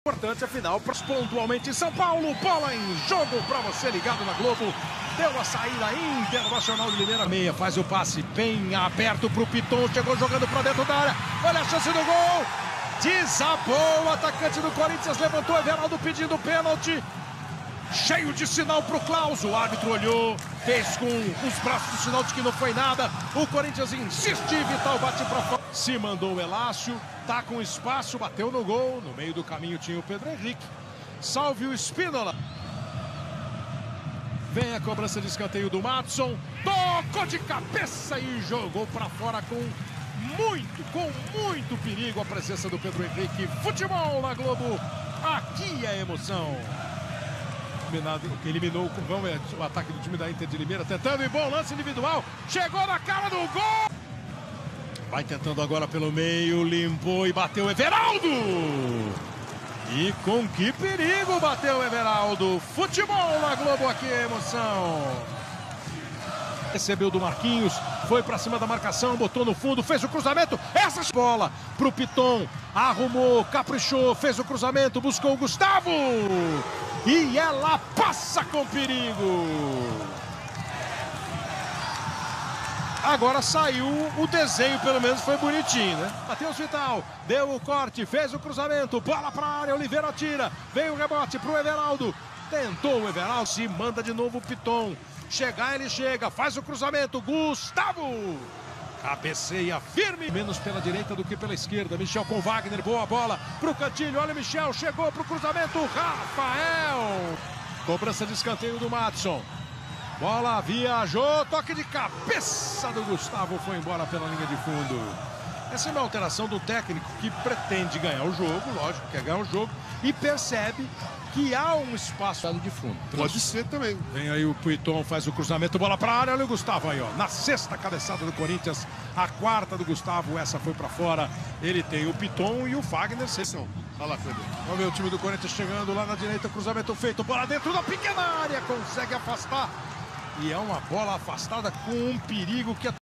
Importante, afinal, pontualmente em São Paulo, bola em jogo para você ligado na Globo. Deu a saída Internacional de Limeira. Meia faz o passe bem aberto para o Piton, chegou jogando para dentro da área. Olha a chance do gol. Desabou o atacante do Corinthians, levantou Everaldo pedindo pênalti. Cheio de sinal para o Klaus, o árbitro olhou, fez com os braços o sinal de que não foi nada. O Corinthians insiste, Vital bate para fora. Se mandou o Elácio, tá com espaço, bateu no gol. No meio do caminho tinha o Pedro Henrique. Salve o Espínola. Vem a cobrança de escanteio do Madison. Tocou de cabeça e jogou para fora com muito perigo a presença do Pedro Henrique. Futebol na Globo, aqui é emoção. Eliminou o ataque do time da Inter de Limeira, tentando e bom lance individual, chegou na cara do gol. Vai tentando agora pelo meio, limpou e bateu Everaldo. E com que perigo bateu Everaldo. Futebol na Globo, aqui é emoção. Recebeu do Marquinhos, foi pra cima da marcação, botou no fundo, fez o cruzamento. Essa bola pro Piton, arrumou, caprichou, fez o cruzamento, buscou o Gustavo. E ela passa com perigo. Agora saiu o desenho, pelo menos foi bonitinho, né? Matheus Vital deu o corte, fez o cruzamento, bola pra área, Oliveira tira, veio o rebote pro Everaldo. Tentou o Everaldo, se manda de novo o Piton. Chegar, ele chega, faz o cruzamento, Gustavo. Cabeceia firme, menos pela direita do que pela esquerda. Michel com Wagner, boa bola pro cantinho, olha o Michel, chegou pro cruzamento, Rafael. Cobrança de escanteio do Madison. Bola viajou, toque de cabeça do Gustavo, foi embora pela linha de fundo. Essa é uma alteração do técnico que pretende ganhar o jogo, lógico, quer ganhar o jogo, e percebe que há um espaço de fundo. Pode ser também. Vem aí o Piton, faz o cruzamento, bola para a área, olha o Gustavo aí, ó. Na sexta cabeçada do Corinthians, a quarta do Gustavo, essa foi para fora. Ele tem o Piton e o Fagner. Olha lá, Pedro. Vamos ver o time do Corinthians chegando lá na direita, cruzamento feito, bola dentro da pequena área, consegue afastar. E é uma bola afastada com um perigo que